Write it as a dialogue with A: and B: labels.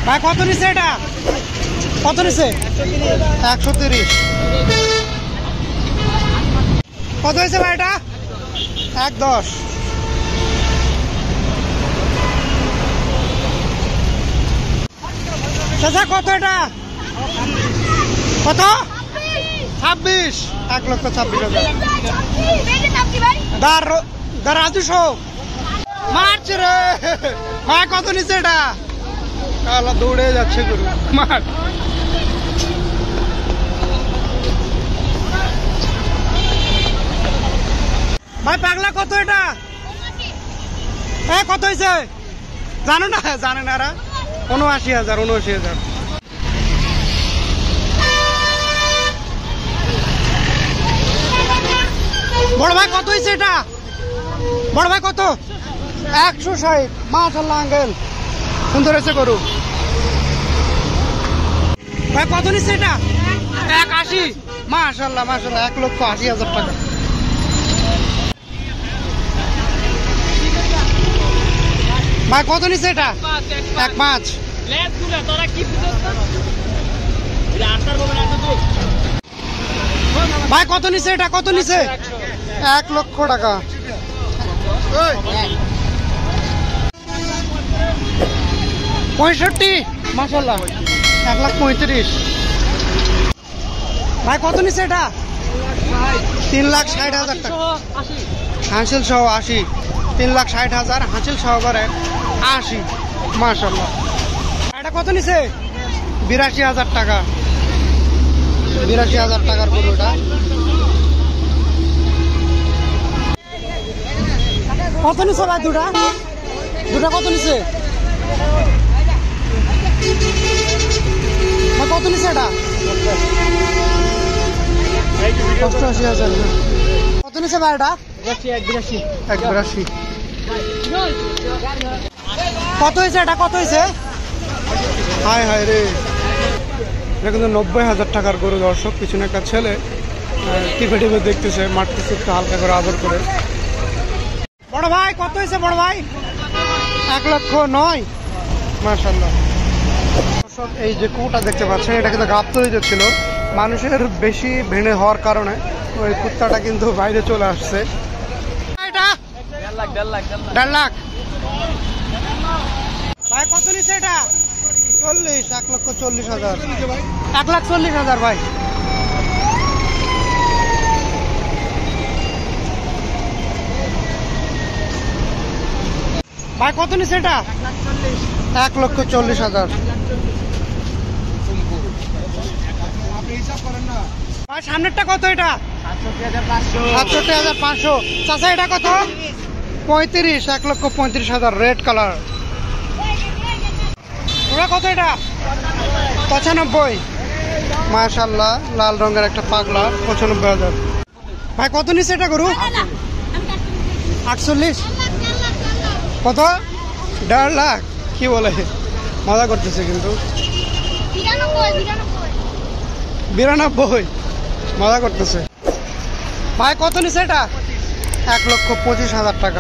A: ভাই কত নিছে এটা? কত নিছে? 130। কত হয়েছে ভাই এটা? 110। চাচা কত এটা? কত? 26। 1,26,000। রাজু শো মারছে রে ভাই। কত নিচ্ছে এটা? দৌড়ে যাচ্ছে গরু। মার ভাই। পাগলা কত এটা? কত হয়েছে জানো না? জানে না এরা। ৭৯,০০০। ৭৯,০০০। বড় ভাই কত হয়েছে এটা? বড় ভাই কত? 160। মাশাআল্লাহ আঙ্কেল, সুন্দর হয়েছে গরু। ভাই কত নিচ্ছে এটা? 180। মাশাআল্লাহ মাশাআল্লাহ। 1,80,০০০ টাকা। ভাই কত নিচ্ছে এটা? 1.5। ভাই কত নিচ্ছে এটা? কত নিচ্ছে? 1 লক্ষ টাকা। 65। মাশাআল্লাহ। 1,35,০০০। ভাই কত নিচ্ছে এটা? 3,60,০০০ টাকা। হাঁসিল সহ 80। 3,60,০০০। হাঁসিল সহ করে 80। মাশাআল্লাহ। এটা কত নিচ্ছে? ৮২,০০০ টাকা। ৮২,০০০ টাকার গরু এটা। কত নিচ্ছে ভাই দুটা? দুটা কত নিচ্ছে? কত নিচ্ছে এটা? ৮৫,০০০। কত নিচ্ছে ভাই এটা? ১৮২। কত হয়েছে এটা? কত হয়েছে? হায় হায় রে, এটা কিন্তু ৯০,০০০ টাকার গরু। দর্শক পিছনে একটা ছেলে টিপে টিপে দেখতেছে, মারতেছে একটু হালকা করে আদর করে। বড় ভাই কত হয়েছে? বড় ভাই 1,০০,০০০। মাশাআল্লাহ। দর্শক এই যে কুকুরটা দেখতে পাচ্ছেন, এটা কিন্তু গাবতলিতে ছিল। মানুষের বেশি ভিড় হওয়ার কারণে ওই কুত্তাটা কিন্তু বাইরে চলে আসছে। এটা ১.৫ লাখ। ভাই কত নিচ্ছে এটা? ৪০। ১,৪০,০০০। ১,৪০,০০০ ভাই। ভাই কত নিচ্ছে এটা? ১,৪০,০০০। ভাই সামনেরটা কত এটা? ৬৭,৫০০। চাচা এটা কত? ৩৫। ১,৩৫,০০০। Red colour. ওরা কত এটা? ৯৫। মাশাআল্লাহ লাল রঙের একটা পাগলা। ৯৫,০০০। ভাই কত নিচ্ছে এটা গরু? ৪৮। কত? ১.৫ লাখ। কি বলে, মজা করতেছে কিন্তু। ৯২। মজা করতেছে। ভাই কত নিচ্ছে এটা? ১,২৫,০০০ টাকা।